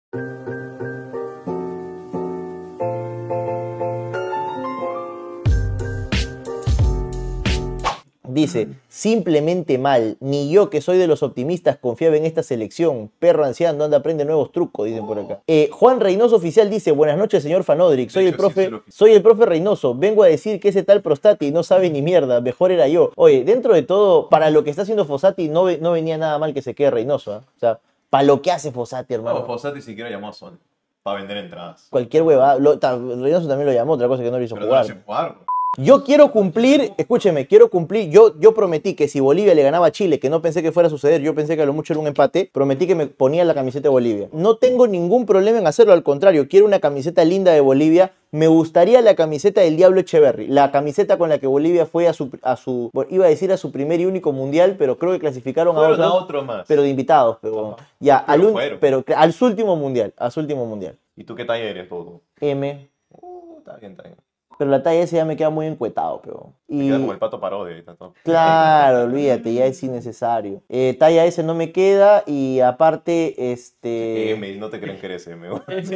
Dice, simplemente mal, ni yo que soy de los optimistas confiaba en esta selección. Perro anciano anda aprende nuevos trucos, dicen por acá. Juan Reynoso Oficial dice, buenas noches señor Fanodric, soy el profe Reynoso, vengo a decir que ese tal Prostati no sabe ni mierda, mejor era yo. Oye, dentro de todo, para lo que está haciendo Fossati no venía nada mal que se quede Reynoso, ¿eh? O sea, para lo que hace Fossati, hermano. No, Fossati siquiera llamó a Son para vender entradas. Cualquier huevada, Reynoso también lo llamó, otra cosa que no lo hizo Pero jugar. no lo hizo jugar. Yo quiero cumplir, escúcheme, quiero cumplir, yo prometí que si Bolivia le ganaba a Chile, que no pensé que fuera a suceder, yo pensé que a lo mucho era un empate, prometí que me ponía la camiseta de Bolivia. No tengo ningún problema en hacerlo, al contrario, quiero una camiseta linda de Bolivia. Me gustaría la camiseta del Diablo Echeverry, la camiseta con la que Bolivia fue a su iba a decir a su primer y único mundial, pero creo que clasificaron a otro más. Pero de invitados, pero ya, al su último mundial, ¿Y tú qué talla eres todo? M. Está bien, está bien. Pero la talla esa ya me queda muy encuetado, pero... Te queda como el Pato Parodi. Claro, olvídate, ya es innecesario. Talla S no me queda y aparte, M, no te creen que eres M.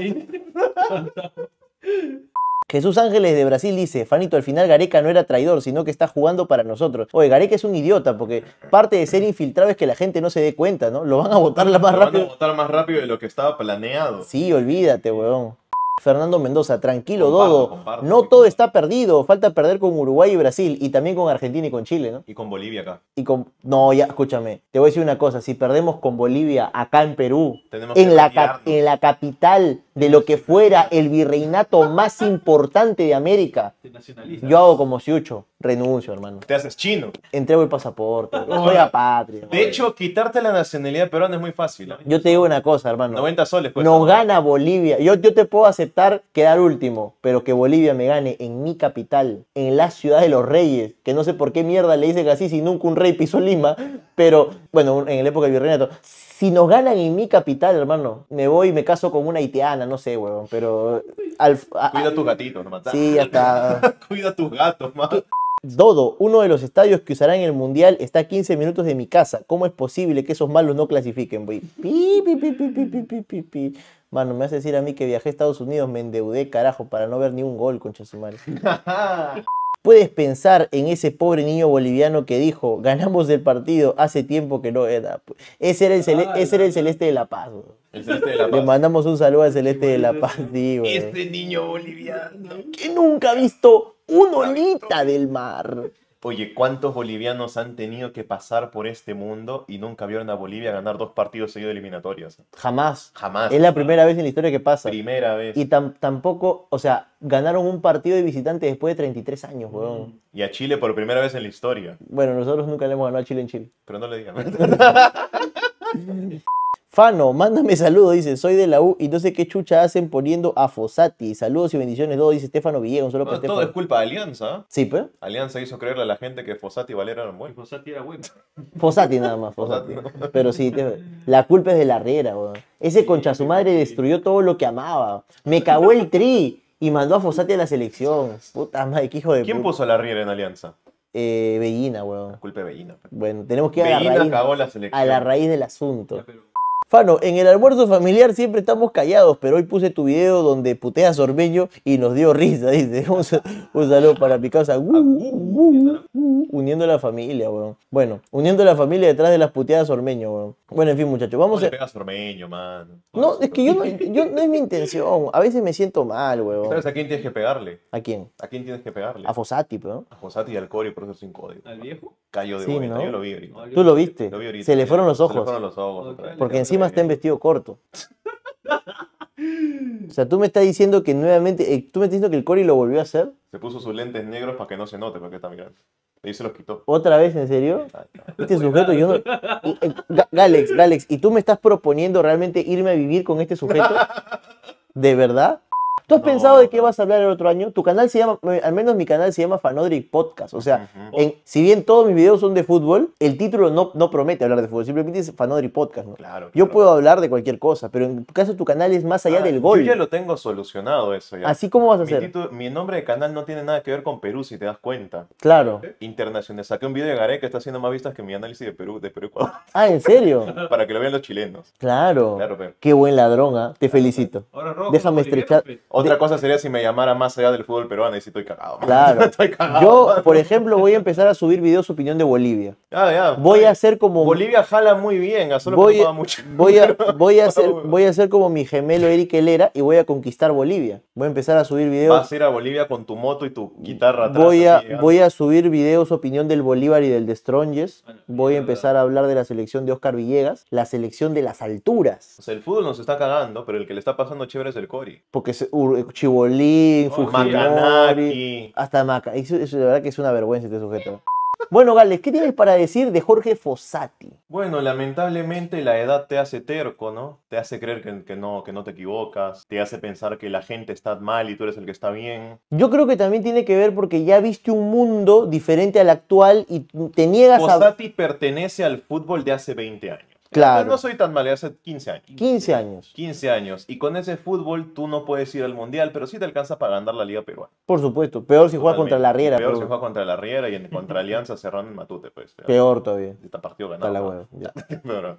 Jesús Ángeles de Brasil dice, Fanito, al final Gareca no era traidor, sino que está jugando para nosotros. Oye, Gareca es un idiota, porque parte de ser infiltrado es que la gente no se dé cuenta, ¿no? Lo van a votar más rápido. Van a votar más rápido de lo que estaba planeado. Sí, olvídate, weón. Fernando Mendoza, tranquilo, Dodo, no todo está perdido, falta perder con Uruguay y Brasil, y también con Argentina y con Chile, ¿no? Y con Bolivia acá. No, ya, escúchame, te voy a decir una cosa, si perdemos con Bolivia acá en Perú, en la capital de lo que fuera el virreinato más importante de América, yo hago como Siucho, renuncio, hermano. Te haces chino. Entrego el pasaporte, soy apatria. De hecho, quitarte la nacionalidad peruana es muy fácil, ¿eh? Yo te digo una cosa, hermano. 90 soles cuesta. Nos gana Bolivia. Yo te puedo aceptar quedar último, pero que Bolivia me gane en mi capital, en la ciudad de los reyes, que no sé por qué mierda le dicen así si nunca un rey pisó Lima, pero bueno, en la época del virreinato. Si nos ganan en mi capital, hermano, me voy y me caso con una haitiana, no sé, weón, pero... Cuida tus gatitos, no matas. Sí, hasta... Cuida tus gatos, man. Dodo, uno de los estadios que usarán en el Mundial está a 15 minutos de mi casa. ¿Cómo es posible que esos malos no clasifiquen, güey? Mano, me hace decir a mí que viajé a Estados Unidos, me endeudé, carajo, para no ver ni un gol, concha su madre. Puedes pensar en ese pobre niño boliviano que dijo, ganamos el partido, hace tiempo que no era. Ese era el Celeste de La Paz, güey. El Celeste de La Paz. Le mandamos un saludo al Celeste de La Paz, sí, güey. Este niño boliviano. Que nunca ha visto una olita del mar. Oye, ¿cuántos bolivianos han tenido que pasar por este mundo y nunca vieron a Bolivia ganar 2 partidos seguidos eliminatorios? Jamás. Jamás. Es la primera vez en la historia que pasa. Primera vez. Y tampoco, o sea, ganaron un partido de visitante después de 33 años, weón. Y a Chile por primera vez en la historia. Bueno, nosotros nunca le hemos ganado a Chile en Chile. Pero no le digan. Fano, mándame saludos, dice, soy de la U y no sé qué chucha hacen poniendo a Fossati. Saludos y bendiciones, todo, dice Estefano Villegas, un solo para Estefano. Todo es culpa de Alianza. Sí, pues. Alianza hizo creerle a la gente que Fossati y Valera eran buenos. Fossati era bueno. Fossati nada más, Fossati. Pero sí, la culpa es de la Riera, weón. Ese concha su madre destruyó todo lo que amaba. Me cagó el tri y mandó a Fossati a la selección. Puta madre, qué hijo de ¿Quién puso a la Riera en Alianza? Bellina, weón. La culpa de Bellina. Bueno, tenemos que ir Bellina cagó la selección. a la raíz del asunto. Fano, en el almuerzo familiar siempre estamos callados, pero hoy puse tu video donde puteas Ormeño y nos dio risa, dice. Un saludo para mi causa. Uniendo a la familia, weón. Bueno, uniendo a la familia detrás de las puteadas Ormeño, weón. Bueno, en fin, muchachos, vamos No le pegas a Ormeño, man. No, es que no es mi intención. A veces me siento mal, weón. ¿Sabes a quién tienes que pegarle? ¿A quién? ¿A quién tienes que pegarle? A Fossati, pero. A Fossati y al Cori, por eso sin código. ¿Al viejo? Cayó de Sí, vuelta, ¿no? yo lo vi ahorita. ¿Tú lo viste? Lo vi ahorita. Se le fueron los ojos. Se le fueron los ojos. Porque encima está en vestido corto. O sea, tú me estás diciendo que nuevamente, tú me estás diciendo que el Cori lo volvió a hacer. Se puso sus lentes negros para que no se note porque está mirando. Y se los quitó. ¿Otra vez, en serio? Ay, no. Este sujeto, yo no... Galex, ¿y tú me estás proponiendo realmente irme a vivir con este sujeto? ¿De verdad? ¿Tú has No, pensado de qué no. vas a hablar el otro año? Tu canal se llama, al menos mi canal se llama Fanodric Podcast. O sea, Ujú. si bien todos mis videos son de fútbol, el título no promete hablar de fútbol, simplemente es Fanodric Podcast, ¿no? Claro, Yo claro. puedo hablar de cualquier cosa, pero en tu caso tu canal es más allá del gol. Yo ya lo tengo solucionado eso ya. Así como vas a hacer. Mi nombre de canal no tiene nada que ver con Perú, si te das cuenta. Claro. Internacional. Saqué un video de Gareca que está haciendo más vistas que mi análisis de Perú, Ecuador, Ah, ¿en serio? para que lo vean los chilenos. Claro. Claro, pero. Qué buen ladrón, ¿ah? Te felicito. Ahora rojo, Déjame boliviano, estrechar. pues. Otra cosa sería si me llamara más allá del fútbol peruano y si estoy cagado. Claro. Estoy cagado. Yo, por ejemplo, voy a empezar a subir videos opinión de Bolivia. Ya. Voy a hacer como Bolivia jala muy bien, a solo voy, preocupaba mucho. voy a hacer como mi gemelo Eric Helera y voy a conquistar Bolivia. Voy a empezar a subir videos. Vas a ir a Bolivia con tu moto y tu guitarra atrás. Voy a subir videos opinión del Bolívar y del de Strongest. Voy a empezar a hablar de la selección de Oscar Villegas, la selección de las alturas. O sea, el fútbol nos está cagando, pero el que le está pasando chévere es el Cori. Porque Chibolín, Fujimori, Macanaki. hasta Maca. Eso de verdad que es una vergüenza este sujeto. Bueno, Gales, ¿qué tienes para decir de Jorge Fossati? Bueno, lamentablemente la edad te hace terco, ¿no? Te hace creer que no te equivocas, te hace pensar que la gente está mal y tú eres el que está bien. Yo creo que también tiene que ver porque ya viste un mundo diferente al actual y te niegas a... Fossati pertenece al fútbol de hace 20 años. Claro. No soy tan mal, hace 15 años. 15 años. 15 años. Y con ese fútbol tú no puedes ir al Mundial, pero sí te alcanza para ganar la Liga Peruana. Por supuesto. Peor si juegas contra la Riera. Peor si juegas contra la Riera y contra Alianza Cerrón en Matute, pues. Peor todavía. Está partido Está ganado. la hueva. Ya. Pero,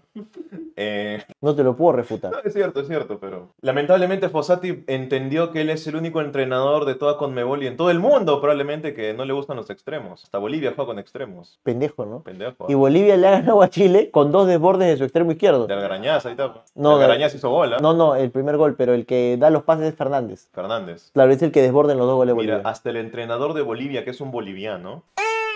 No te lo puedo refutar. no, es cierto, pero... Lamentablemente Fossati entendió que él es el único entrenador de toda Conmebol y en todo el mundo probablemente que no le gustan los extremos. Hasta Bolivia juega con extremos. Pendejo, ¿no? Pendejo. Y Bolivia le ha ganado a Chile con 2 desbordes de su extremo izquierdo. De Algarañaz, ahí está. No, Algarañaz hizo gol, ¿ah? No, el primer gol, pero el que da los pases es Fernández. Fernández. Claro, es el que desborda en los 2 goles de Mira, Bolivia. hasta el entrenador de Bolivia, que es un boliviano,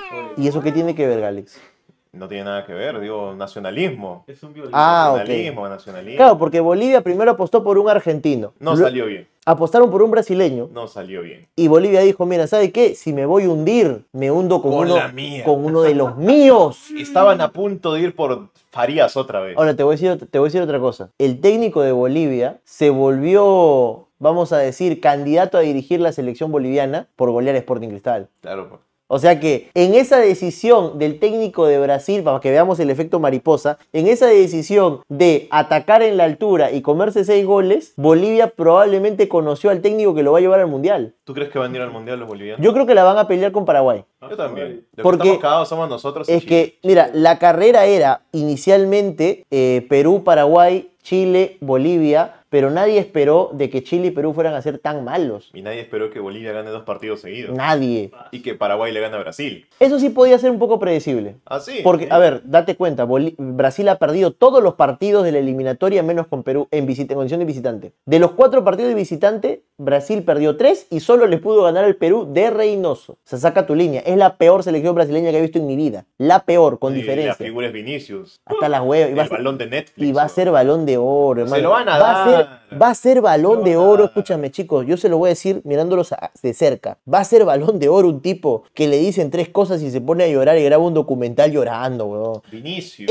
¿Y eso qué tiene que ver, Galex? no tiene nada que ver, digo, nacionalismo. Es un violín. Ah, ok. Nacionalismo. Claro, porque Bolivia primero apostó por un argentino. No salió bien, Apostaron por un brasileño. no salió bien. Y Bolivia dijo, mira, ¿sabe qué? Si me voy a hundir, me hundo con la mía. con uno de los míos. Estaban a punto de ir por Farías otra vez. Ahora, te voy a decir otra cosa. El técnico de Bolivia se volvió, vamos a decir, candidato a dirigir la selección boliviana por golear a Sporting Cristal. Claro, pues. O sea que en esa decisión del técnico de Brasil, para que veamos el efecto mariposa, en esa decisión de atacar en la altura y comerse 6 goles, Bolivia probablemente conoció al técnico que lo va a llevar al Mundial. ¿Tú crees que van a ir al Mundial los bolivianos? Yo creo que la van a pelear con Paraguay. Yo también. Los Porque que estamos cagados somos nosotros. y Es Chile. que, mira, la carrera era inicialmente Perú, Paraguay, Chile, Bolivia, pero nadie esperó de que Chile y Perú fueran a ser tan malos. Y nadie esperó que Bolivia gane 2 partidos seguidos. Nadie. Y que Paraguay le gane a Brasil. Eso sí podía ser un poco predecible. Ah, sí. Porque, sí. a ver, date cuenta, Brasil ha perdido todos los partidos de la eliminatoria menos con Perú en condición de visitante. De los 4 partidos de visitante, Brasil perdió 3 y solo le pudo ganar al Perú de Reynoso. O sea, saca tu línea. Es la peor selección brasileña que he visto en mi vida. La peor, con Y diferencia. la figura es Vinicius. Hasta las huevas. El balón de Netflix. Y va a ser balón de oro, hermano. Se lo van a va dar. Va a ser balón de van a oro, dar. escúchame chicos, yo se lo voy a decir mirándolos de cerca. Va a ser balón de oro un tipo que le dicen 3 cosas y se pone a llorar y graba un documental llorando, weón. Vinicius.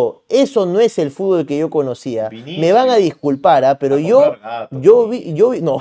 Eso no es el fútbol que yo conocía. Vinicius. Me van a disculpar, pero A yo comprar gato, no.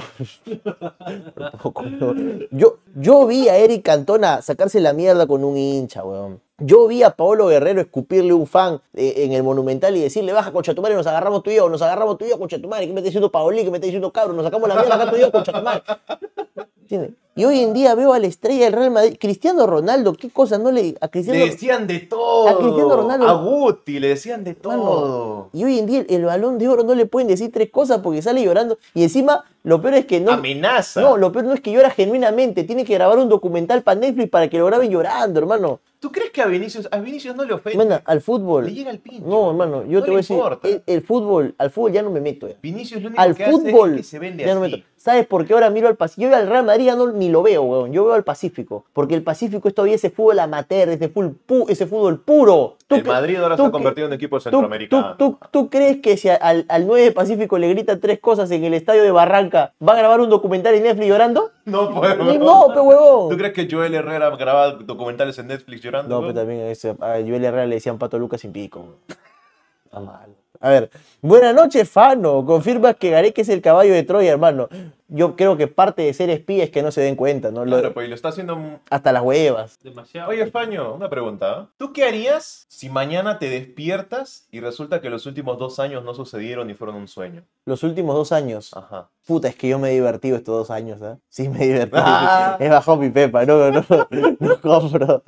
Tampoco, no. Yo vi a Eric Cantona sacarse la mierda con un hincha, weón. Yo vi a Paolo Guerrero escupirle un fan en el Monumental y decirle, baja, concha tu madre, nos agarramos tú y yo, concha tu madre, ¿qué me está diciendo Paolín? ¿Qué me está diciendo cabrón? Nos sacamos la mierda acá tú y yo, concha tu madre. ¿Entiendes? Y hoy en día veo a la estrella del Real Madrid, Cristiano Ronaldo, qué cosa, no le... A Cristiano, Le decían de todo. A Cristiano Ronaldo. A Guti le decían de Mano, todo. y hoy en día el balón de oro no le pueden decir 3 cosas porque sale llorando. Y encima, lo peor es que no... Amenaza. No, lo peor no es que llora genuinamente. Tiene que grabar un documental para Netflix para que lo graben llorando, hermano. ¿Tú crees que a Vinicius no le ofende? Hermano, al fútbol... Le llega al pincho. No, hermano, yo No te le voy a decir, importa. el fútbol, al fútbol ya no me meto ya. Vinicius lo único Al que fútbol hace es que se vende ya no me así. meto. ¿Sabes por qué ahora miro al Pacífico? Yo al Real Madrid ya ni lo veo, weón. Yo veo al Pacífico. Porque el Pacífico es todavía ese fútbol amateur, ese fútbol puro. El Madrid ahora se ha convertido en un equipo centroamericano. ¿Tú crees que si al 9 de Pacífico le gritan 3 cosas en el estadio de Barranca, va a grabar un documental en Netflix llorando? No puedo. No, pe huevón. ¿Tú crees que Joel Herrera graba documentales en Netflix llorando? No, pero también a Joel Herrera le decían Pato Lucas sin pico. Está mal. A ver, buenas noches, Fano. Confirmas que Gareca es el caballo de Troya, hermano. yo creo que parte de ser espía es que no se den cuenta, ¿no? Claro, pues y lo está haciendo... Hasta las huevas. Demasiado. Oye, Españo, una pregunta. ¿Tú qué harías si mañana te despiertas y resulta que los últimos 2 años no sucedieron y fueron un sueño? Los últimos 2 años. Ajá. Puta, es que yo me he divertido estos 2 años, ¿eh? Sí, me he divertido. Ah. He bajado mi pepa, no compro.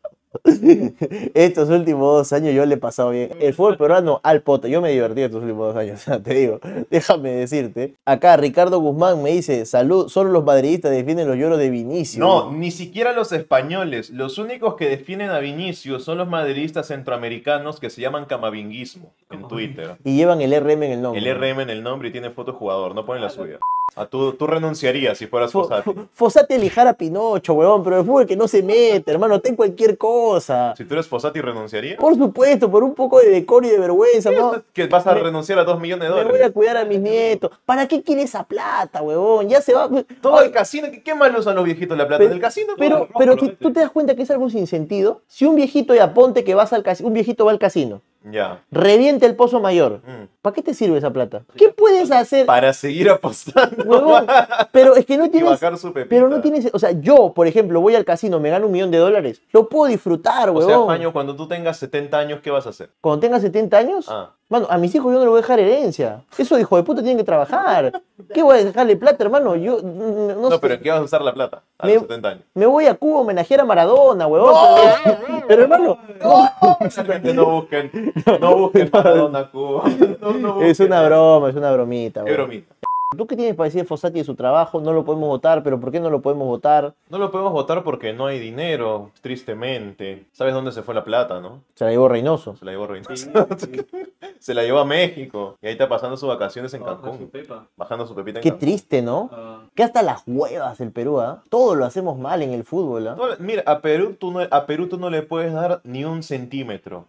Estos últimos 2 años yo le he pasado bien. El fútbol peruano al poto. Yo me he divertido estos últimos 2 años, te digo. Déjame decirte. Acá Ricardo Guzmán me dice, salud, solo los madridistas defienden los lloros de Vinicius. No, ni siquiera los españoles. Los únicos que defienden a Vinicius son los madridistas centroamericanos que se llaman camavinguismo en Twitter. Y llevan el RM en el nombre. El RM en el nombre y tiene foto de jugador, no ponen la suya. Tú renunciarías si fueras Fossati. Fossati elijara a Pinocho, huevón, pero el fútbol que no se mete, hermano, ten cualquier cosa. Si tú eres Fossati, ¿renunciarías? Por supuesto, por un poco de decoro y de vergüenza, ¿no? Que vas a renunciar a 2 millones de Me voy dólares. a cuidar a mis nietos. ¿Para qué quiere esa plata, huevón? Ya se va. Todo el casino, ¿qué mal usan los viejitos la plata? ¿Del casino? Pero tú te das cuenta que es algo sin sentido. Si un viejito, ya ponte que vas al casino, un viejito va al casino, Ya. revienta el pozo mayor. ¿Para qué te sirve esa plata? ¿Qué puedes hacer? Para seguir apostando. Huevón? Pero es que no Y tienes. bajar su pepita. Pero no tienes. O sea, yo, por ejemplo, voy al casino, me gano $1.000.000. Lo puedo disfrutar, O huevón. sea, Faño, cuando tú tengas 70 años, ¿qué vas a hacer? Cuando tenga 70 años, Ah. mano, a mis hijos yo no les voy a dejar herencia. Esos hijos de puta tienen que trabajar. ¿Qué voy a dejarle plata, hermano? Yo no No, sé. pero ¿en qué vas a usar la plata a Me- los 70 años? Me voy a Cuba a homenajear a Maradona, huevón. Pero hermano, Esa gente no busquen Maradona Cuba. No es busquen una eso. broma, es una bromita. Qué huevón. bromita. ¿Tú qué tienes para decir de Fossati de su trabajo? No lo podemos votar, pero ¿por qué no lo podemos votar? No lo podemos votar porque no hay dinero, tristemente. ¿Sabes dónde se fue la plata, no? Se la llevó Reynoso. Se la llevó Reynoso. Se la llevó a México. Y ahí está pasando sus vacaciones en Baja su Cancún. pepa. Bajando su pepita en Qué Cancún. triste, ¿no? Ah, Que hasta las huevas el Perú, ¿ah? Todo lo hacemos mal en el fútbol, ¿ah? Mira, a Perú tú no le puedes dar ni un centímetro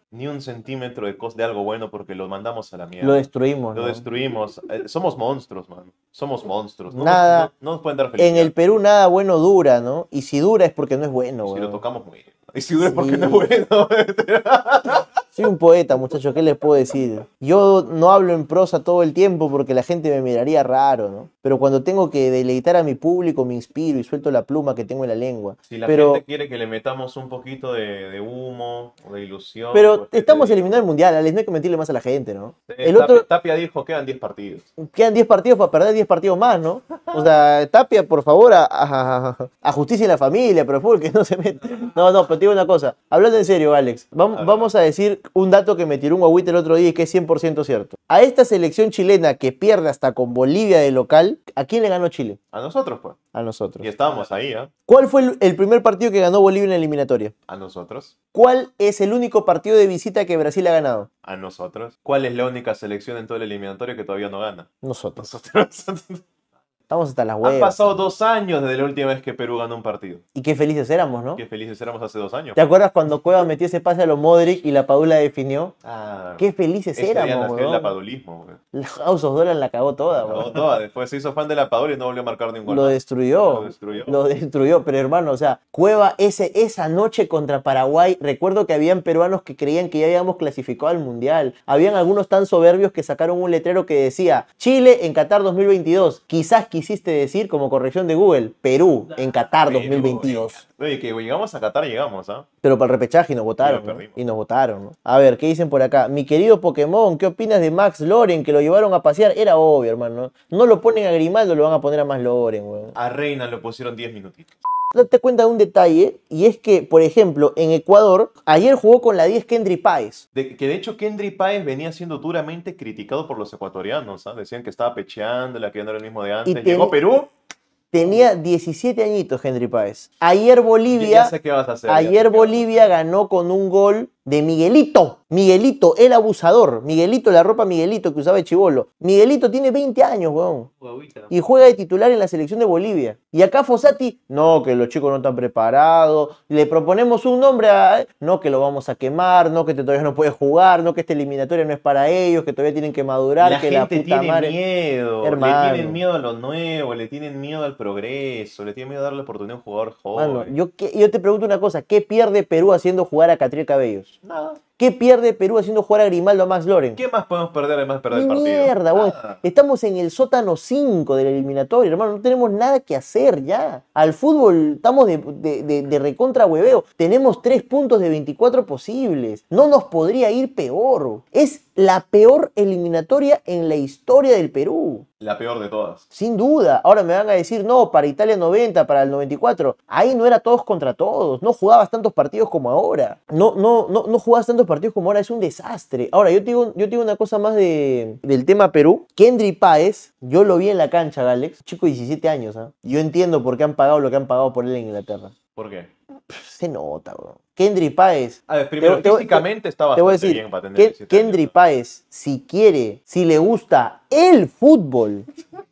de algo bueno porque lo mandamos a la mierda. Lo destruimos, Lo ¿no? destruimos. Somos monstruos, man. Somos monstruos. Nada. No nos pueden dar En felicidad. el Perú nada bueno dura, ¿no? Y si dura es porque no es bueno, Si güey. lo tocamos muy bien. Y si dura es porque Sí. no es bueno. Soy un poeta, muchachos, ¿qué les puedo decir? Yo no hablo en prosa todo el tiempo porque la gente me miraría raro, ¿no? Pero cuando tengo que deleitar a mi público, me inspiro y suelto la pluma que tengo en la lengua. Si la Pero, gente quiere que le metamos un poquito de humo o de ilusión. pero pues, ¿qué estamos te digo? eliminando el mundial, Alex, no hay que mentirle más a la gente, ¿no? El Tapia, otro, Tapia dijo quedan 10 partidos. quedan 10 partidos para perder 10 partidos más, ¿no? O sea, Tapia, por favor, a justicia en la familia, pero el fútbol que no se mete. No, pero te digo una cosa, hablando en serio, Alex, vamos a decir un dato que me tiró un agüite el otro día y que es 100% cierto. A esta selección chilena que pierde hasta con Bolivia de local, ¿a quién le ganó Chile? A nosotros, pues. A nosotros. Y estábamos ahí, ¿ah? ¿Cuál fue el primer partido que ganó Bolivia en la eliminatoria? A nosotros. ¿Cuál es el único partido de visita que Brasil ha ganado? A nosotros. ¿Cuál es la única selección en todo el eliminatorio que todavía no gana? Nosotros. Nosotros. Estamos hasta las Han huevas. pasado 2 años desde la última vez que Perú ganó un partido. Y qué felices éramos, ¿no? Qué felices éramos hace 2 años. ¿Te acuerdas cuando Cueva metió ese pase a los Modric y la Padula definió? Ah, Qué felices ese día éramos, nació el weón. lapadulismo, güey. La House of Dolan la cagó toda, Acabó weón. toda. Después se hizo fan de la Padula y no volvió a marcar ningún gol. Lo más. destruyó. Lo destruyó. Lo destruyó. Pero hermano, o sea, Cueva esa noche contra Paraguay, recuerdo que habían peruanos que creían que ya habíamos clasificado al Mundial. Habían algunos tan soberbios que sacaron un letrero que decía Chile en Qatar 2022. Quizás quisiste decir, como corrección de Google, Perú en Qatar Perú, 2022. Oye, que llegamos a Qatar, llegamos, ¿ah? Pero para el repechaje y nos votaron, Y lo ¿no? perdimos. Y nos votaron, ¿no? A ver, ¿qué dicen por acá? Mi querido Pokémon, ¿qué opinas de Max Loren que lo llevaron a pasear? Era obvio, hermano. No lo ponen a Grimaldo, lo van a poner a Max Loren, weón. A Reina lo pusieron 10 minutitos. Date cuenta de un detalle, y es que, por ejemplo, en Ecuador, ayer jugó con la 10 Kendry Páez. Que de hecho Kendry Páez venía siendo duramente criticado por los ecuatorianos, ¿ah? Decían que estaba pecheándola, que no era el mismo de antes. Y Llegó Perú. Tenía 17 añitos Kendry Páez. Ayer Bolivia, Ya sé qué vas a hacer. ya sé ayer qué vas a Bolivia ganó con un gol de Miguelito. Miguelito, el abusador. Miguelito, la ropa Miguelito que usaba el chibolo. Miguelito tiene 20 años, weón. Guaguita. Y juega de titular en la selección de Bolivia. Y acá Fossati, no, que los chicos no están preparados. Le proponemos un nombre a... No, que lo vamos a quemar, no, que todavía no puede jugar, no, que esta eliminatoria no es para ellos, que todavía tienen que madurar, La que gente la puta tiene madre... miedo, Hermano. le tienen miedo a lo nuevo, le tienen miedo al progreso, le tienen miedo a darle oportunidad a un jugador joven. Mano, yo te pregunto una cosa, ¿qué pierde Perú haciendo jugar a Catriel Cabellos? Nada. ¿Qué pierde Perú haciendo jugar a Grimaldo a Max Loren? ¿Qué más podemos perder además de perder el Ni partido? mierda, weón. Nada. Estamos en el sótano 5 de la eliminatoria, hermano. No tenemos nada que hacer ya. Al fútbol estamos de recontra hueveo. Tenemos 3 puntos de 24 posibles. No nos podría ir peor. Es la peor eliminatoria en la historia del Perú. La peor de todas. Sin duda. Ahora me van a decir, no, para Italia 90, para el 94. Ahí no era todos contra todos. No jugabas tantos partidos como ahora. No jugabas tantos partidos como ahora. Es un desastre. Ahora, yo te digo una cosa más del tema Perú. Kendry Páez, yo lo vi en la cancha, Galex. Chico de 17 años, ¿ah? Yo entiendo por qué han pagado lo que han pagado por él en Inglaterra. ¿Por qué? Se nota, bro. Kendry Páez. A ver, primero, físicamente está te voy a bastante decir, bien para tener 17 Kendry años. Páez, si quiere, si le gusta el fútbol,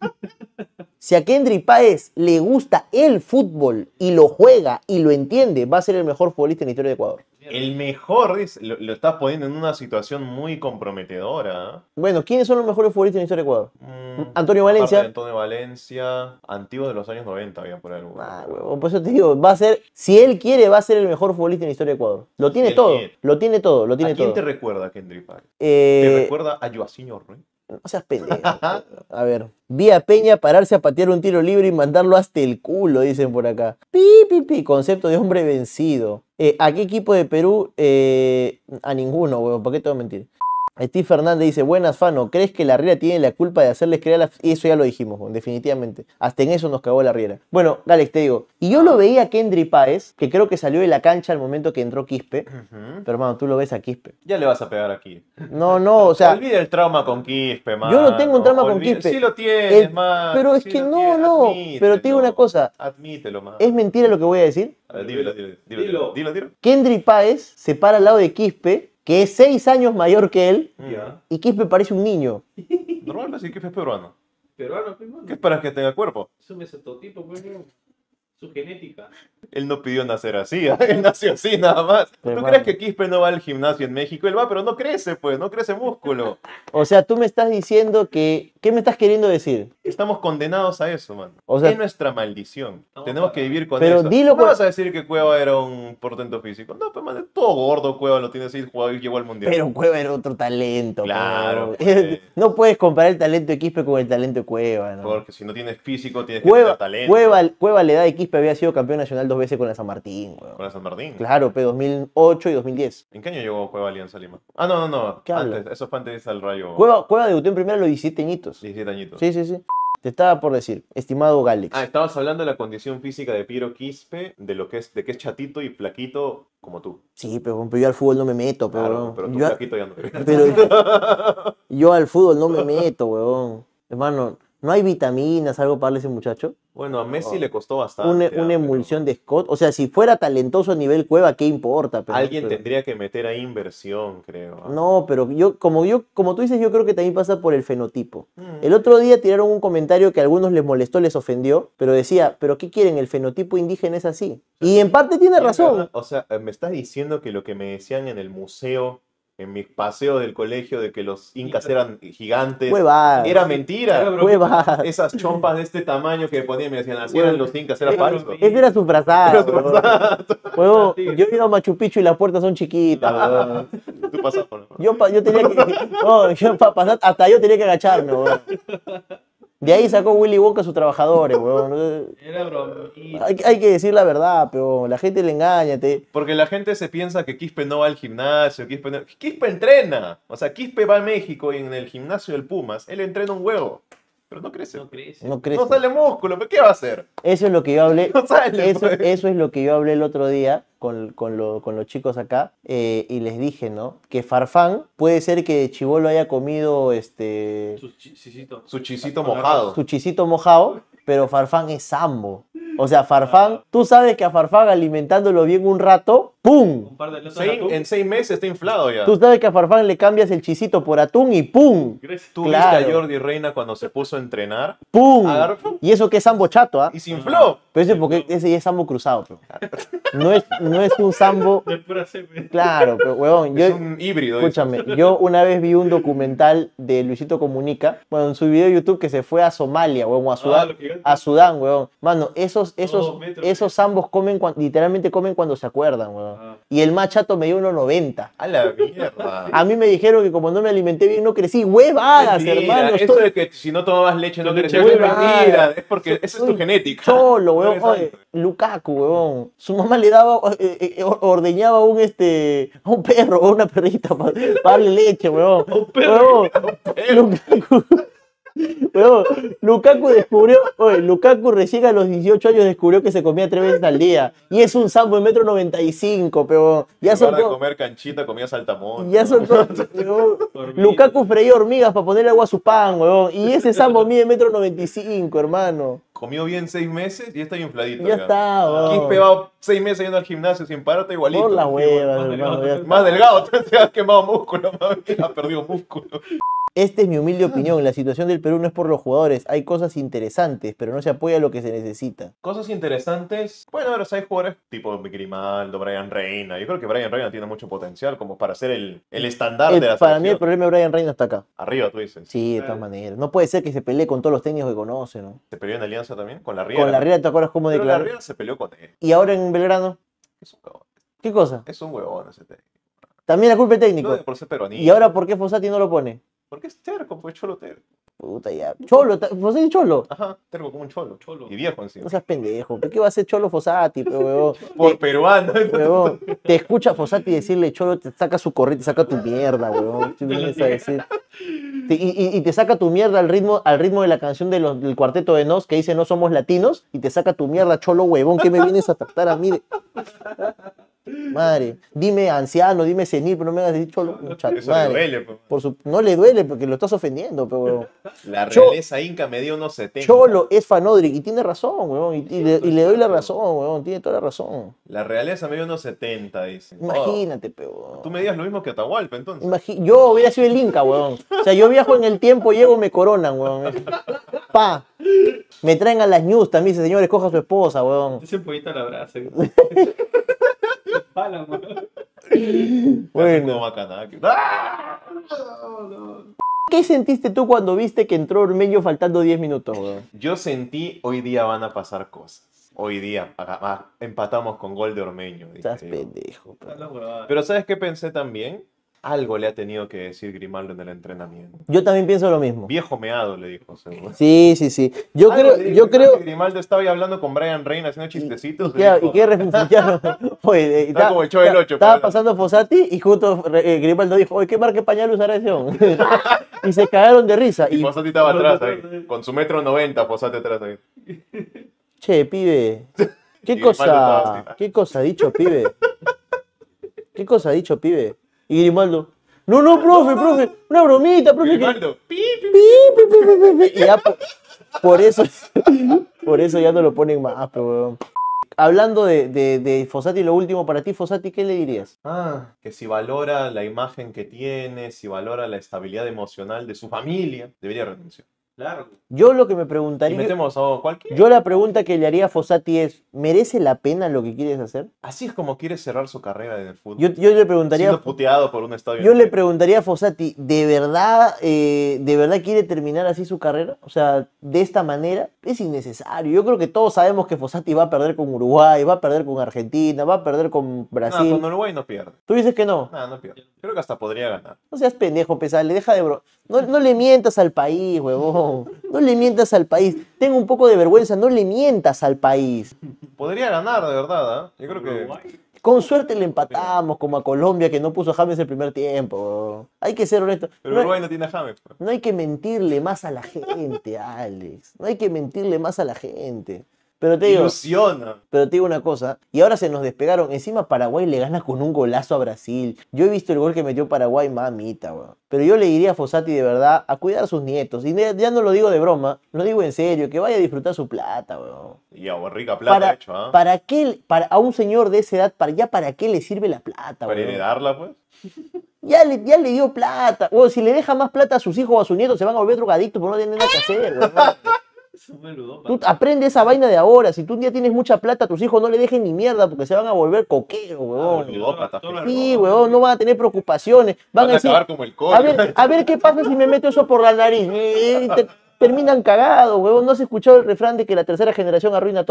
si a Kendry Páez le gusta el fútbol y lo juega y lo entiende, va a ser el mejor futbolista en la historia de Ecuador. El mejor, dice, lo estás poniendo en una situación muy comprometedora. Bueno, ¿quiénes son los mejores futbolistas en la historia de Ecuador? ¿Eh? Antonio Aparte Valencia. de Antonio Valencia, antiguo de los años 90, había por ahí. Ah, huevón, por eso te digo, va a ser, si él quiere, va a ser el mejor futbolista en la historia de Ecuador. Lo tiene él todo, quiere. lo tiene todo, lo tiene ¿A quién todo. te recuerda Kendry Páez? ¿Te Eh, recuerda a Joaquín Ruiz? No seas pendejo. A ver. Vi a Peña pararse a patear un tiro libre y mandarlo hasta el culo, dicen por acá. Pi. Concepto de hombre vencido. ¿A qué equipo de Perú? A ninguno, weón. ¿Para qué te voy a mentir? Steve Fernández dice, buenas, Fano, ¿crees que la Riera tiene la culpa de hacerles creer la... Y eso ya lo dijimos, weón, definitivamente. Hasta en eso nos cagó la Riera. Bueno, Galex, te digo, y yo lo veía a Kendry Páez, que creo que salió de la cancha al momento que entró Quispe. Pero hermano, tú lo ves a Quispe. Ya le vas a pegar aquí. No, o sea... Olvida el trauma con Quispe, man. Yo no tengo un trauma con Quispe. Sí lo tienes, El- man. pero es Sí que lo no, tienes, no. admítelo. Pero te digo una cosa. Admítelo, man. ¿Es mentira lo que voy a decir? A ver, dilo. Kendry Páez se para al lado de Quispe, que es 6 años mayor que él, Ya. y Quispe parece un niño. Normal, así que es peruano. Peruano, pues, mano. ¿Qué esperas que tenga cuerpo? Es un mesototipo, pues, mano. Su genética. Él no pidió nacer así, ¿eh? Él nació así nada más. Pero, ¿Tú mano. crees que Quispe no va al gimnasio en México? Él va, pero no crece, pues, no crece músculo. O sea, tú me estás diciendo que... ¿Qué me estás queriendo decir? Estamos condenados a eso, man. O sea- es nuestra maldición. No, Tenemos que vivir con pero eso. dilo no con- vas a decir que Cueva era un portento físico. No, pues, man, todo gordo Cueva lo tiene así, jugado y llegó al mundial. Pero Cueva era otro talento. Claro, pero- pues. No puedes comparar el talento de Quispe con el talento de Cueva, ¿no? Porque si no tienes físico, tienes que tener talento. Cueva a la edad de Quispe había sido campeón nacional 2 veces con la San Martín, weón. Con la San Martín. Claro, 2008 y 2010. ¿En qué año llegó Cueva a Alianza Lima? Ah, no. ¿Qué hablas? Antes, eso fue antes al Rayo. Cueva debutó en primera a los 17 añitos. 17 añitos. Sí. Te estaba por decir, estimado Galex. Ah, estabas hablando de la condición física de Piero Quispe, de que es chatito y flaquito como tú. Sí, pero yo al fútbol no me meto, Claro, pero tú yo, flaquito ya no. yo al fútbol no me meto, weón. Hermano, ¿no hay vitaminas, algo para darle a ese muchacho? Bueno, a Messi le costó bastante. Una emulsión de Scott. O sea, si fuera talentoso a nivel Cueva, ¿qué importa? Pero, Alguien pero- tendría que meter ahí inversión, creo. ¿Ah? No, pero como tú dices, yo creo que también pasa por el fenotipo. Mm. El otro día tiraron un comentario que a algunos les molestó, les ofendió, pero decía, ¿pero qué quieren? El fenotipo indígena es así. Y en parte tiene Sí, es razón. verdad. O sea, me estás diciendo que lo que me decían en el museo, en mis paseos del colegio, de que los incas eran gigantes, Huevadas. era mentira. Era broma. Huevadas. Esas chompas de este tamaño que ponían me decían, así eran los incas, era falso. Ese era su frazada. Era su huevón. frazada. Huevón, yo he ido a Machu Picchu y las puertas son chiquitas. huevón. Tú pasas por... Yo tenía que... No, yo para pasar, hasta yo tenía que agacharme, huevón. De ahí sacó Willy Wonka a sus trabajadores, huevón. Era broma. Hay que decir la verdad, pero la gente le engaña. Porque la gente se piensa que Quispe no va al gimnasio, Quispe entrena. O sea, Quispe va a México y en el gimnasio del Pumas, él entrena un huevo. Pero no crece. No crece. No crece. No sale músculo, ¿pero qué va a hacer? Eso es lo que yo hablé. No sale, pues. Eso es lo que yo hablé el otro día con los chicos acá. Y les dije, ¿no? Que Farfán puede ser que de chibolo haya comido Sus chisito. Su chisito mojado. su chisito mojado, pero Farfán es sambo. O sea, Farfán, tú sabes que a Farfán alimentándolo bien un rato, ¡pum! Un par de latas de atún. En 6 meses está inflado ya. Tú sabes que a Farfán le cambias el chisito por atún y ¡pum! Crece. ¿Tú Claro. viste a Jordi Reina cuando se puso a entrenar? ¡Pum! Agarró. Y eso que es sambo chato, ¿ah? Y se infló. Pero ese porque ese ya es sambo cruzado, pero. No es un sambo. De pura semen. Claro, pero huevón, yo, Es un híbrido. escúchame, yo una vez vi un documental de Luisito Comunica, bueno, en su video de YouTube que se fue a Somalia, huevón, Ah, lo gigante. a Sudán, huevón. Mano, esos zambos comen, literalmente comen cuando se acuerdan, weón. Ah. Y el más chato me dio 1,90. A la mierda. A mí me dijeron que como no me alimenté bien no crecí. ¡Huevadas, Mentira, hermano! eso de que si no tomabas leche no creces, leche es huevada. mentira. Es porque esa es tu Soy genética. Cholo, No weón. eres Oye, alto. Lukaku, weón. Su mamá le daba, ordeñaba a un perro o una perrita para darle leche, weón. Weón, Lukaku. Weón, Lukaku recién a los 18 años descubrió que se comía 3 veces al día. Y es un sambo de 1,95 m, pero ya En son lugar de comer canchita, comía saltamontes. ya son weón. Lukaku freía hormigas para ponerle agua a su pan, weón. Y ese sambo mide 1,95 m, hermano. Comió bien 6 meses y está infladito. Ya está, weón. Quispe va 6 meses yendo al gimnasio sin pararte igualito. Por la Qué hueva, bueno. hermano. Ya está. Más delgado, se ha quemado músculo, ha perdido músculo. Esta es mi humilde opinión. La situación del Perú no es por los jugadores. Hay cosas interesantes, pero no se apoya lo que se necesita. Cosas interesantes. Bueno, ahora hay jugadores tipo Grimaldo, Brian Reina. Yo creo que Brian Reina tiene mucho potencial como para ser el estandarte de la Para mí el selección. problema de Brian Reina está acá. Arriba, tú dices. Sí, de todas maneras. No puede ser que se pelee con todos los técnicos que conoce, ¿no? Se peleó en Alianza también, con la Riera. Con la Riera, ¿te acuerdas cómo Pero la declaró? Riera se peleó con él. Y ahora en Belgrano, Es un huevón. ¿qué cosa? Es un huevón ese técnico. También la culpa del técnico. No, por ser peronista. ¿Y ahora por qué Fossati no lo pone? Porque es terco, pues cholo terco. Puta ya. Cholo, Fossati es cholo. Ajá, terco como un cholo. Cholo. Y viejo encima. No seas pendejo. ¿Qué va a ser cholo Fossati, pe, huevón? Por peruano. Huevón, te escucha Fossati decirle cholo, te saca su correte, te saca tu mierda, huevón. ¿Qué vienes a decir? Y te saca tu mierda al ritmo de la canción del Cuarteto de Nos que dice no somos latinos y te saca tu mierda, cholo huevón. ¿Qué me vienes a tratar a mí? Madre, dime anciano, dime senil, pero no me hagas decir cholo. Muchacho, Eso le madre. duele, pues. No le duele porque lo estás ofendiendo, pero huevón. La Cho- realeza inca me dio unos 70. Cholo es Fanodric y tiene razón, huevón. Y le doy la razón, huevón. Tiene toda la razón. La realeza me dio unos 70, dice. Imagínate, pe, huevón. Tú me digas lo mismo que Atahualpa, entonces. Yo hubiera sido el Inca, weón. O sea, yo viajo en el tiempo, llego, me coronan, weón. Pa. Me traen a las news también, dice, señor, escoja a su esposa, weón. Ese pollito la abraza. Palan, weón. Bueno. Bueno. Como Macanaki. ¡Ah! ¿Qué sentiste tú cuando viste que entró Ormeño faltando 10 minutos, weón? Yo sentí, hoy día van a pasar cosas. Hoy día empatamos con gol de Ormeño. dije Estás yo. pendejo, pe. La huevada. Pero ¿sabes qué pensé también? Algo le ha tenido que decir Grimaldo en el entrenamiento. Yo también pienso lo mismo. Viejo meado, le dijo. Seguro. Sí, sí, sí. Yo Algo le creo, dijo, yo creo. que Grimaldo estaba ahí hablando con Brian Reina haciendo chistecitos. ¿Y qué refunfuñaron? Oye, Está como el Chavo del Ocho, estaba pero- pasando Fossati y justo Grimaldo dijo, oye, ¿qué marca de pañal usará ese hombre? Y se cagaron de risa. Y Y, Fossati estaba atrás ahí, con su 1,90 m, Fossati atrás ahí. che, pibe, ¿qué Y Grimaldo estaba cosa, así. qué cosa ha dicho, pibe? ¿Qué cosa ha dicho, pibe? Y Grimaldo, no, profe, una bromita, profe. Grimaldo, pi, pi, Y ya por eso ya no lo ponen más, pero weón. Hablando de Fossati, lo último para ti, Fossati, ¿qué le dirías? que si valora la imagen que tiene, si valora la estabilidad emocional de su familia, debería renunciar. Claro. Yo lo que me Y preguntaría, metemos a cualquier. yo la pregunta que le haría a Fossati es, ¿merece la pena lo que quieres hacer? Así es como quiere cerrar su carrera en el fútbol. Yo le preguntaría, Siendo puteado por un estadio. yo le entero. preguntaría a Fossati, ¿de verdad quiere terminar así su carrera? O sea, de esta manera, es innecesario. Yo creo que todos sabemos que Fossati va a perder con Uruguay, va a perder con Argentina, va a perder con No, Brasil. con Uruguay no pierde. ¿Tú dices que no? No, no pierde. Creo que hasta podría ganar. No seas pendejo, pesale, deja de no le mientas al país, huevón. No le mientas al país. Tengo un poco de vergüenza, no le mientas al país. Podría ganar, de verdad, ¿ah? Yo creo que. Uruguay. Con suerte le empatamos, como a Colombia, que no puso a James el primer tiempo. Huevón. Hay que ser honesto. Pero No, Uruguay no tiene a James. Pues. no hay que mentirle más a la gente, Alex. No hay que mentirle más a la gente. Pero te digo, Ilusiona. una cosa, y ahora se nos despegaron. Encima Paraguay le gana con un golazo a Brasil. Yo he visto el gol que metió Paraguay, mamita, weón. Pero yo le diría a Fossati de verdad a cuidar a sus nietos. Y ya no lo digo de broma, lo digo en serio, que vaya a disfrutar su plata, weón. Y a rica plata hecho, ¿ah? A un señor de esa edad, ¿para qué le sirve la plata, Para weón? heredarla, pues. Ya le dio plata. O si le deja más plata a sus hijos o a sus nietos, se van a volver drogadictos porque no tienen nada que hacer, weón. Eso me ludó, Tú aprende esa vaina de ahora. Si tú un día tienes mucha plata, a tus hijos no le dejen ni mierda porque se van a volver coqueros, weón. ludópata, Sí, weón, no van a tener preocupaciones. Van Van a a decir, acabar como el a COVID. ver qué pasa si me meto eso por la nariz. Terminan cagados, weón. ¿No has escuchado el refrán de que la tercera generación arruina todo?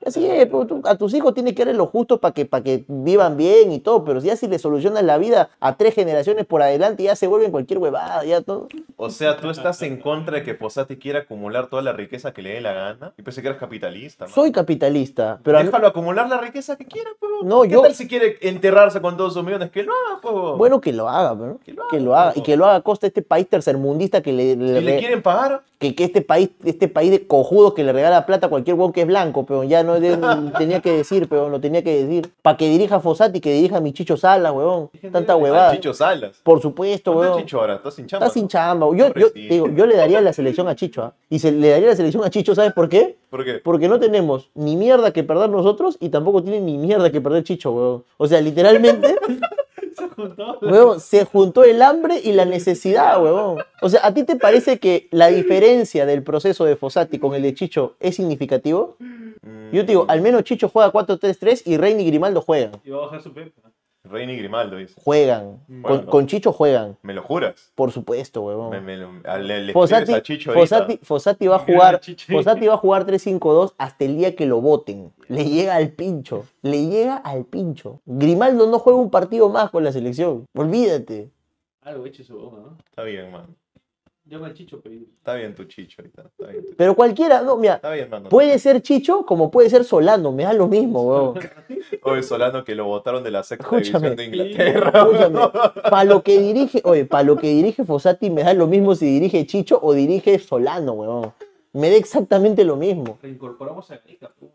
Así es, pero a tus hijos tienes que darle lo justo para que vivan bien y todo, pero ya si le solucionas la vida a 3 generaciones por adelante, ya se vuelven cualquier huevada, ya todo. O sea, tú estás en contra de que Fossati quiera acumular toda la riqueza que le dé la gana. Y pensé que eres capitalista, man. Soy capitalista, pero Déjalo acumular la riqueza que quiera, pues. No, ¿Qué yo- tal si quiere enterrarse con todos sus millones? Que lo haga, pues. bueno que lo haga, pero Que lo haga, y que lo haga a costa de este país tercermundista que Si le quieren pagar, que este país de cojudos que le regala plata a cualquier huevón que es blanco, pero ya no tenía que decir, pero lo tenía que decir. Para que dirija Fossati, que dirija a mi Chicho Salas, huevón. Tanta huevada. Chicho Salas. Por supuesto, ¿Dónde huevón. está Chicho ahora? ¿Está sin chamba? Está sin chamba. Yo Pobrecito. te digo, yo le daría la selección a Chicho, ¿ah? Y le daría la selección a Chicho, ¿sabes por qué? ¿Por qué? Porque no tenemos ni mierda que perder nosotros y tampoco tiene ni mierda que perder Chicho, huevón. O sea, literalmente, Se juntó. huevón, se juntó el hambre y la necesidad, huevón. O sea, ¿a ti te parece que la diferencia del proceso de Fossati con el de Chicho es significativo? Yo te digo, al menos Chicho juega 4-3-3 y Reina y Grimaldo juegan. Y va a bajar su pepa. Reini Grimaldo dice. Juegan. Bueno. Con Chicho juegan. ¿Me lo juras? Por supuesto, huevón. Le Fossati, escribes a Chicho ahorita. Fossati va a Gran jugar, Chicho. Fossati va a jugar 3-5-2 hasta el día que lo voten. Le llega al pincho. Le llega al pincho. Grimaldo no juega un partido más con la selección. Olvídate. Algo eche su boca, ¿no? Está bien, man. Llama al Chicho pedido. Está bien tu Chicho ahorita. Está bien, Pero cualquiera, no, mira, está bien, mano. puede ser Chicho como puede ser Solano. Me da lo mismo, huevón. Oye, Solano que lo votaron de la sexta Escúchame. división de Inglaterra. Escúchame, para lo que dirige Fossati me da lo mismo si dirige Chicho o dirige Solano, huevón. Me da exactamente lo mismo. Reincorporamos a Gareca, pum.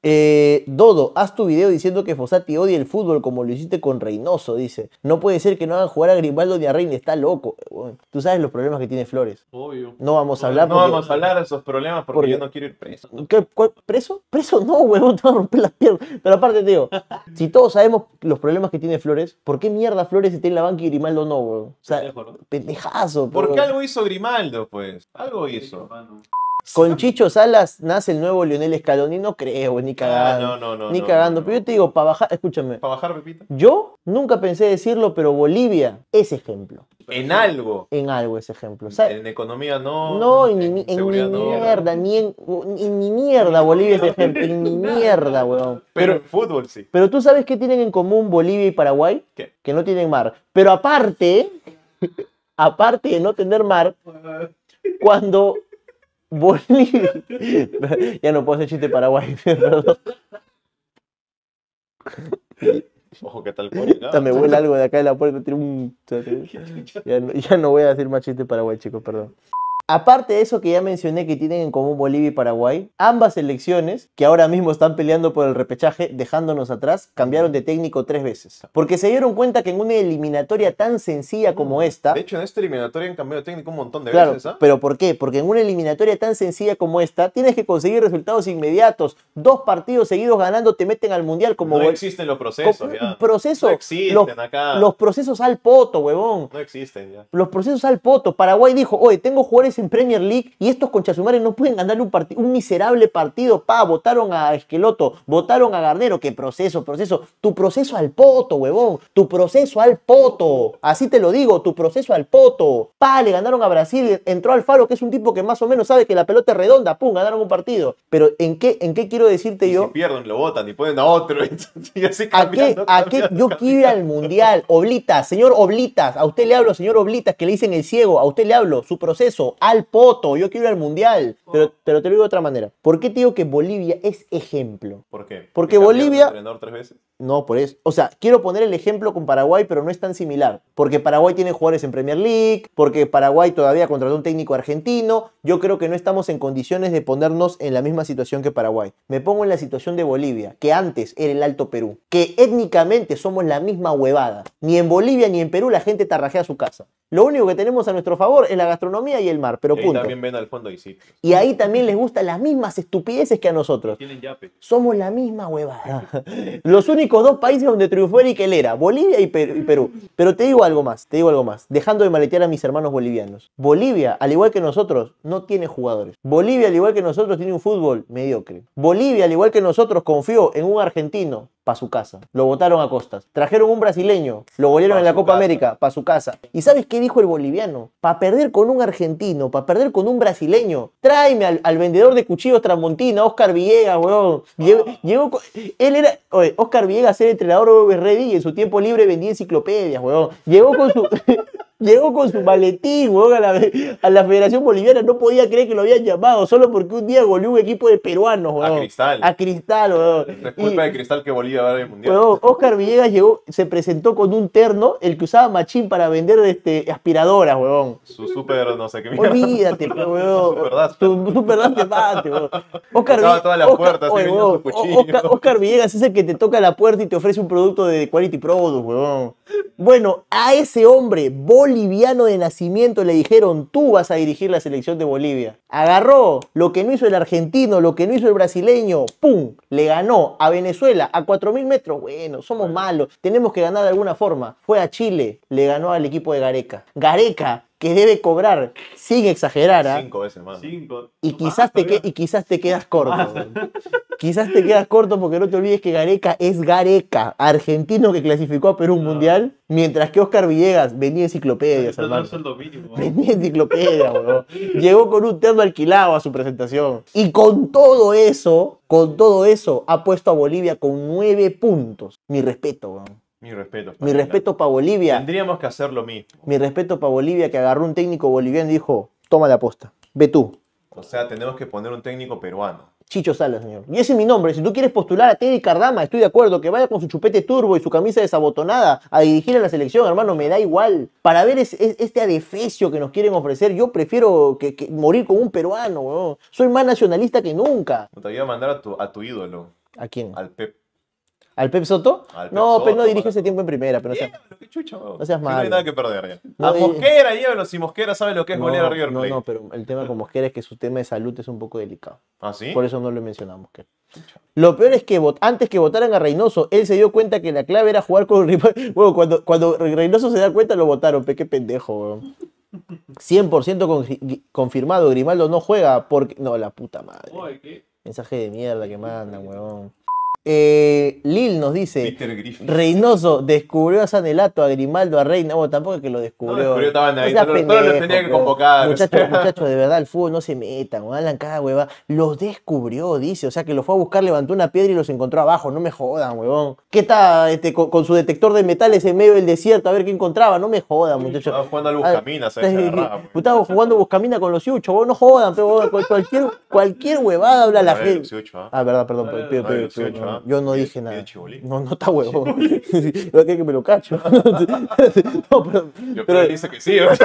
Dodo, haz tu video diciendo que Fossati odia el fútbol como lo hiciste con Reynoso, dice. No puede ser que no hagan jugar a Grimaldo ni a Reina, está loco. Bueno, tú sabes los problemas que tiene Flores. Obvio. No vamos a hablar No porque... vamos a hablar de esos problemas porque porque- yo no quiero ir preso. ¿Preso? ¿Preso? No, huevón, te van a romper las piernas. Pero aparte, te digo, si todos sabemos los problemas que tiene Flores, ¿por qué mierda Flores está en la banca y Grimaldo no, huevón? O sea, Pendejo, ¿no? pendejazo. ¿Por pero- qué algo hizo Grimaldo, pues? Algo hizo. Mano. Con Chicho Salas nace el nuevo Lionel Scaloni, no creo, ni cagando. no. Ni cagando. Pero yo te digo, para bajar, escúchame. ¿Para bajar, Pepita? Yo nunca pensé decirlo, pero Bolivia es ejemplo. En algo. En algo es ejemplo. ¿Sabes? En economía no. No, en ni seguridad no. mierda, en ni mierda Bolivia es ejemplo. En ni mierda, weón. Pero en fútbol sí. Pero tú sabes qué tienen en común Bolivia y Paraguay? ¿Qué? Que no tienen mar. Pero aparte, aparte de no tener mar, cuando Bolivia... Ya no puedo hacer chiste Paraguay, perdón. Ojo que tal cual. Puta, me vuela algo de acá de la puerta. Tiene un... ya no voy a decir más chiste Paraguay, chicos, perdón. Aparte de eso que ya mencioné que tienen en común Bolivia y Paraguay, ambas selecciones, que ahora mismo están peleando por el repechaje, dejándonos atrás, cambiaron de técnico 3 veces. Porque se dieron cuenta que en una eliminatoria tan sencilla como esta... De hecho, en esta eliminatoria han cambiado de técnico un montón de Claro, veces, ¿ah? pero ¿por qué? Porque en una eliminatoria tan sencilla como esta, tienes que conseguir resultados inmediatos. 2 partidos seguidos ganando te meten al Mundial como... No gol- existen los procesos, como ya. un proceso. No existen los, acá. los procesos al poto, huevón. No existen, ya. Los procesos al poto. Paraguay dijo, oye, tengo jugadores en Premier League y estos conchasumares no pueden ganarle un miserable partido. Votaron a Esqueloto, votaron a Garnero. ¿Qué proceso? Tu proceso al poto, huevón. Tu proceso al poto. Así te lo digo, tu proceso al poto. Le ganaron a Brasil. Entró Alfaro, que es un tipo que más o menos sabe que la pelota es redonda. Pum, ganaron un partido. Pero ¿en qué quiero decirte Y yo? si pierden, lo votan y ponen a otro. Y así ¿A qué? Yo quiero ir al mundial. Oblitas, señor Oblitas, a usted le hablo, señor Oblitas, que le dicen el ciego, a usted le hablo, su proceso, al poto, yo quiero ir al mundial. Pero te lo digo de otra manera. ¿Por qué te digo que Bolivia es ejemplo? ¿Por qué? Porque cambiaron de Bolivia- entrenador 3 veces? No, por eso. O sea, quiero poner el ejemplo con Paraguay, pero no es tan similar. Porque Paraguay tiene jugadores en Premier League, porque Paraguay todavía contrató un técnico argentino. Yo creo que no estamos en condiciones de ponernos en la misma situación que Paraguay. Me pongo en la situación de Bolivia, que antes era el Alto Perú, que étnicamente somos la misma huevada. Ni en Bolivia ni en Perú la gente tarrajea su casa. Lo único que tenemos a nuestro favor es la gastronomía y el mar, pero Y ahí punto. también ven al fondo y sí. Y ahí también les gustan las mismas estupideces que a nosotros. Tienen yape. Somos la misma huevada. Los únicos 2 países donde triunfó Eric Helera, Bolivia y Perú. Pero te digo algo más, dejando de maletear a mis hermanos bolivianos. Bolivia, al igual que nosotros, no tiene jugadores. Bolivia, al igual que nosotros, tiene un fútbol mediocre. Bolivia, al igual que nosotros, confió en un argentino pa' su casa. Lo botaron a costas. Trajeron un brasileño, lo golearon Pa' en la su Copa casa. América, pa' su casa. ¿Y sabes qué dijo el boliviano? Pa' perder con un argentino, pa' perder con un brasileño, tráeme al vendedor de cuchillos Tramontina, Oscar Villegas, weón. Él era, oye, Oscar Villegas era entrenador de Always Ready y en su tiempo libre vendía enciclopedias, weón. Llegó con su... Llegó con su maletín, weón, a la Federación Boliviana. No podía creer que lo habían llamado solo porque un día goleó un equipo de peruanos, weón. A Cristal. A Cristal, weón. Es culpa de Cristal que Bolivia va a dar el mundial. Weón, Oscar Villegas llegó, se presentó con un terno, el que usaba Machín para vender aspiradoras, weón. Su super no sé qué mierda. Olvídate, pe, weón. Super Dash. Super Dash mate, weón. Oscar Tocaba todas las puertas, oye, así vendiendo weón, su cuchillo. Oscar Villegas es el que te toca la puerta y te ofrece un producto de Quality Product, weón. Bueno, a ese hombre boliviano de nacimiento le dijeron, tú vas a dirigir la selección de Bolivia. Agarró lo que no hizo el argentino, lo que no hizo el brasileño, ¡pum! Le ganó a Venezuela a 4.000 metros. Bueno, somos malos, tenemos que ganar de alguna forma. Fue a Chile, le ganó al equipo de Gareca. Gareca, que debe cobrar, sin exagerar, ¿ah? 5 veces más. 5. Y quizás te quedas corto. weón. Quizás te quedas corto porque no te olvides que Gareca es Gareca, argentino que clasificó a Perú un mundial, mientras que Oscar Villegas vendía enciclopedias, Eso no hermano. es sueldo mínimo. Vendía enciclopedias, weón. Llegó con un terno alquilado a su presentación. Y con todo eso, ha puesto a Bolivia con 9 puntos. Mi respeto, weón. Mi respeto. Mi respeto para Bolivia. Tendríamos que hacer lo mismo. Mi respeto para Bolivia, que agarró un técnico boliviano y dijo, toma la posta, ve tú. O sea, tenemos que poner un técnico peruano. Chicho Salas, señor. Y ese es mi nombre. Si tú quieres postular a Teddy Cardama, estoy de acuerdo. Que vaya con su chupete turbo y su camisa desabotonada a dirigir a la selección, hermano, me da igual. Para ver este adefesio que nos quieren ofrecer, yo prefiero que morir con un peruano, weón. Soy más nacionalista que nunca. Te voy a mandar a tu ídolo, ¿A quién? al Pep. ¿Al Pep Soto? Al Pep No, Pep no Soto, dirige mano. ese tiempo en primera, pero no sea... Llévalo, qué chucha, weón. No seas Si no hay malo. nada que perder ya. No, A Mosquera, llévalo. Si Mosquera sabe lo que es golear a River no, Plate. no, pero el tema con Mosquera es que su tema de salud es un poco delicado. ¿Ah, sí? Por eso no lo mencionamos. Lo peor es que antes que votaran a Reynoso, él se dio cuenta que la clave era jugar con rival. Bueno, cuando Reynoso se da cuenta lo votaron, qué pendejo, weón. 100% confirmado, Grimaldo no juega porque... No, la puta madre. Oye, ¿qué? Mensaje de mierda que mandan, weón. Lil nos dice, Peter Griffin. Reynoso descubrió a Sanelato, a Grimaldo, a Reina. Bueno, tampoco es que lo descubrió. No descubrió, estaban ahí, seas todos los tenía que pendejo, convocar. Muchachos, de verdad, el fútbol no se metan, hablan cada hueva. Los descubrió, dice. O sea, que lo fue a buscar, levantó una piedra y los encontró abajo. No me jodan, huevón. ¿Qué está con su detector de metales en medio del desierto a ver qué encontraba? No me jodan, muchachos. Estaba jugando al Buscamina, ¿sabes? Se agarraba, pues. Estaba jugando Buscamina con los Yuchos, huevón, no jodan, pero cualquier huevada habla la A ver, gente. Luciucho, ¿ah? Ah, verdad, perdón, A ver, pido, a ver, Luciucho, no, ¿ah? yo no Pide- dije nada. pide chibolín. No, no está huevón. No que me lo cacho. No, Yo pero él dice que sí, ¿verdad?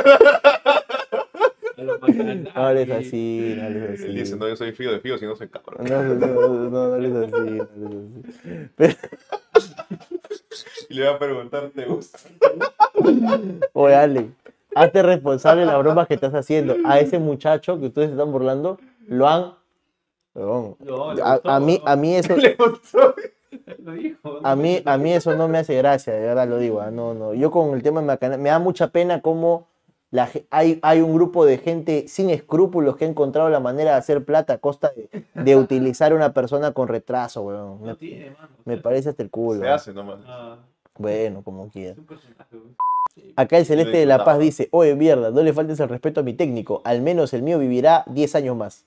no hables así, no hables así. Él dice, no, yo soy Figo de Figo, si no soy cabrón. No hables así, no hables así. Y le va a preguntar, ¿te gusta? Oye, Ale, hazte responsable de las bromas que estás haciendo. A ese muchacho que ustedes se están burlando, lo han... Huevón, No, le a gustó, mí, ¿no? a mí eso... Le gustó. Lo dijo. A mí eso no me hace gracia, de verdad lo digo. No. Yo con el tema de Macanal, me da mucha pena cómo hay un grupo de gente sin escrúpulos que ha encontrado la manera de hacer plata a costa de utilizar a una persona con retraso, weón. No tiene, mano. Me parece hasta el culo. Se hace nomás. Ah, Bueno, como quiera. es un personaje, güey. Sí. Acá el Celeste de La Paz disfrutaba. dice, oye, mierda, no le faltes el respeto a mi técnico, al menos el mío vivirá 10 años más.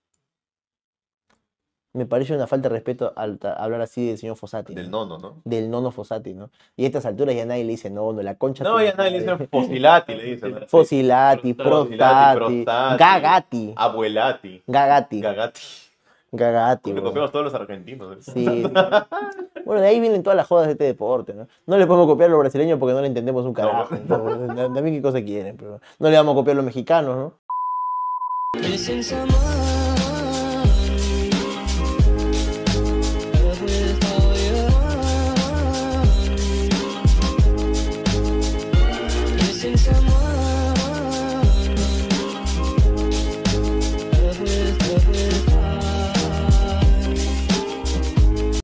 Me parece una falta de respeto hablar así del señor Fossati. Del ¿no? nono, ¿no? Del nono Fossati, ¿no? Y a estas alturas ya nadie le dice nono, la concha. No, tu ya nadie le madre. dice Fosilati, le dicen. ¿no? Fosilati, Prostati, Gagati. Abuelati. Gagati. Gagati. Gagati, Le weón. copiamos todos los argentinos. ¿eh? Sí. Bueno, de ahí vienen todas las jodas de este deporte, ¿no? No le podemos copiar a los brasileños porque no le entendemos un carajo. También qué cosa quieren, pero no le vamos a copiar a los mexicanos, ¿no? Listen, someone.